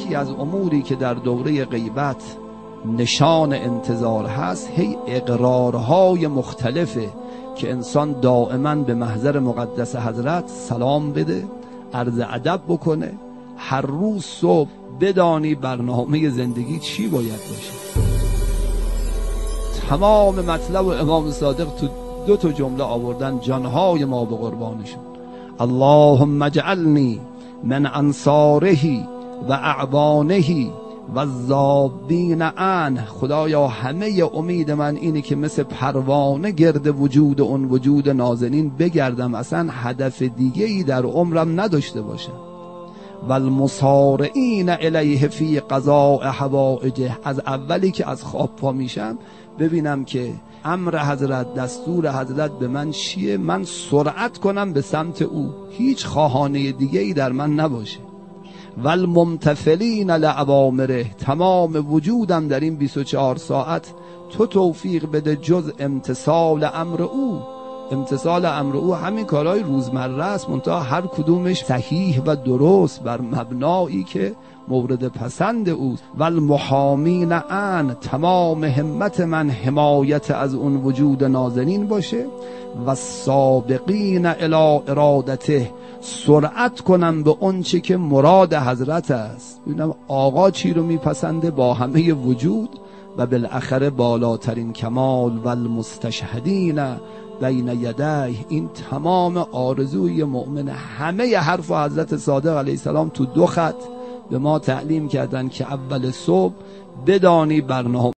یکی از اموری که در دوره غیبت نشان انتظار هست، هی اقرارهای مختلفه که انسان دائما به محضر مقدس حضرت سلام بده، عرض ادب بکنه، هر روز صبح بدانی برنامه زندگی چی باید باشه. تمام مطلب و امام صادق تو 2 جمله آوردن، جانهای ما به قربانشون. اللهم اجعلنی من انصاره و اعوانه و الذابین عنه. خدایا همه امید من اینه که مثل پروانه گرد وجود اون وجود نازنین بگردم، اصلا هدف دیگه ای در عمرم نداشته باشم. و المسارعین الیه فی قضاء حوائجه. از اولی که از خواب پا میشم ببینم که امر حضرت، دستور حضرت به من چیه، من سرعت کنم به سمت او، هیچ خواهانه دیگه ای در من نباشه. و الممتثلین لأوامره. تمام وجودم در این 24 ساعت تو توفیق بده جز امتثال امر او. امتثال امر او همین کارهای روزمره است، منتها هر کدومش صحیح و درست بر مبنایی که مورد پسند اوست. و المحامین عن. تمام همت من حمایت از اون وجود نازنین باشه. و السابقین الی ارادته. سرعت کنم به اون چه که مراد حضرت است، ببینم آقا چی رو میپسنده با همه وجود. و بالاخره بالاترین کمال و المستشهدین بین یدیه. این تمام آرزوی مؤمن. همه حرف حضرت صادق علیه السلام تو 2 خط به ما تعلیم کردن که اول صبح بدانی برنامه